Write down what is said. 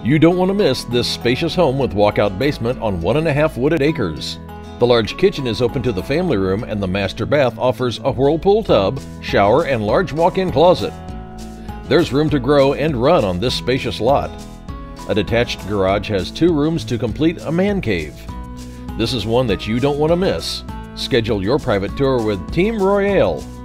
You don't want to miss this spacious home with walkout basement on 1.5 wooded acres. The large kitchen is open to the family room, and the master bath offers a whirlpool tub, shower, and large walk-in closet. There's room to grow and run on this spacious lot. A detached garage has 2 rooms to complete a man cave. This is one that you don't want to miss. Schedule your private tour with Team Royale.